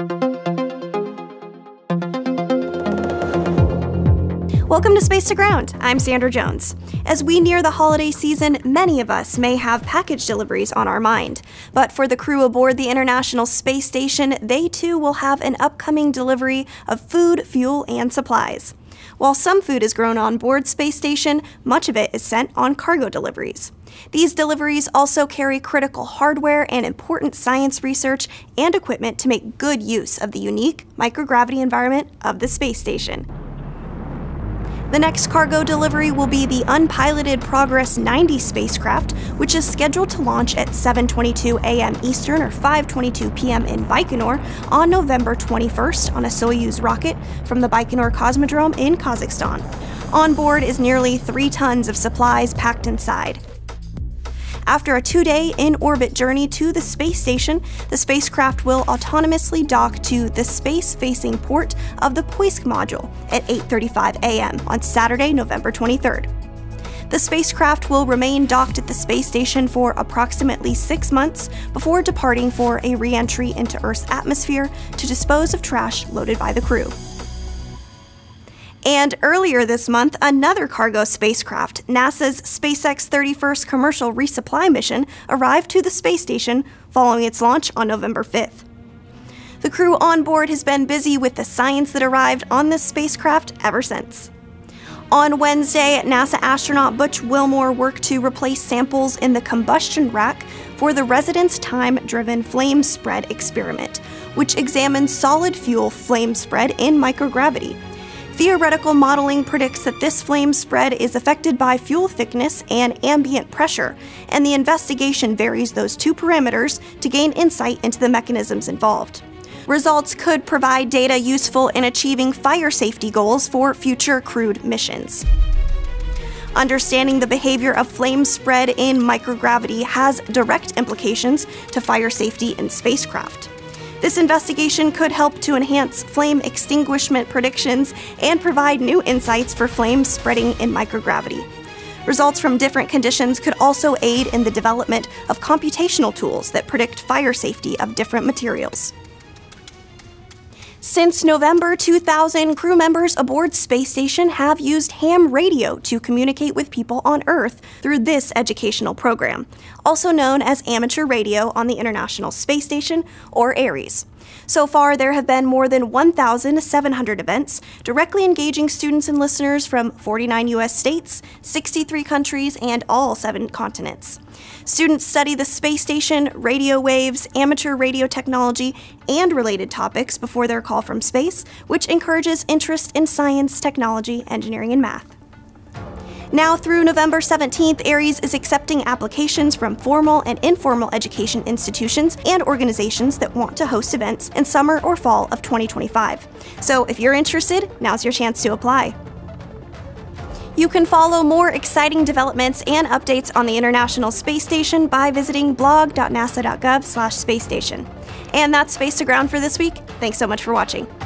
Welcome to Space to Ground. I'm Sandra Jones. As we near the holiday season, many of us may have package deliveries on our mind. But for the crew aboard the International Space Station, they too will have an upcoming delivery of food, fuel, and supplies. While some food is grown on board Space Station, much of it is sent on cargo deliveries. These deliveries also carry critical hardware and important science research and equipment to make good use of the unique microgravity environment of the space station. The next cargo delivery will be the unpiloted Progress 90 spacecraft, which is scheduled to launch at 7:22 a.m. Eastern or 5:22 p.m. in Baikonur on November 21st on a Soyuz rocket from the Baikonur Cosmodrome in Kazakhstan. On board is nearly 3 tons of supplies packed inside. After a 2-day in-orbit journey to the space station, the spacecraft will autonomously dock to the space-facing port of the Poisk module at 8:35 a.m. on Saturday, November 23rd. The spacecraft will remain docked at the space station for approximately 6 months before departing for a re-entry into Earth's atmosphere to dispose of trash loaded by the crew. And earlier this month, another cargo spacecraft, NASA's SpaceX 31st Commercial Resupply Mission, arrived to the space station following its launch on November 5th. The crew on board has been busy with the science that arrived on this spacecraft ever since. On Wednesday, NASA astronaut Butch Wilmore worked to replace samples in the combustion rack for the Residence Time-driven flame spread experiment, which examines solid fuel flame spread in microgravity. Theoretical modeling predicts that this flame spread is affected by fuel thickness and ambient pressure, and the investigation varies those two parameters to gain insight into the mechanisms involved. Results could provide data useful in achieving fire safety goals for future crewed missions. Understanding the behavior of flame spread in microgravity has direct implications to fire safety in spacecraft. This investigation could help to enhance flame extinguishment predictions and provide new insights for flames spreading in microgravity. Results from different conditions could also aid in the development of computational tools that predict fire safety of different materials. Since November 2000, crew members aboard Space Station have used ham radio to communicate with people on Earth through this educational program, also known as amateur radio on the International Space Station, or ARES. So far, there have been more than 1,700 events directly engaging students and listeners from 49 U.S. states, 63 countries, and all 7 continents. Students study the space station, radio waves, amateur radio technology, and related topics before their call from space, which encourages interest in science, technology, engineering, and math. Now through November 17th, ARES is accepting applications from formal and informal education institutions and organizations that want to host events in summer or fall of 2025. So if you're interested, now's your chance to apply. You can follow more exciting developments and updates on the International Space Station by visiting blog.nasa.gov/spacestation. And that's Space to Ground for this week. Thanks so much for watching.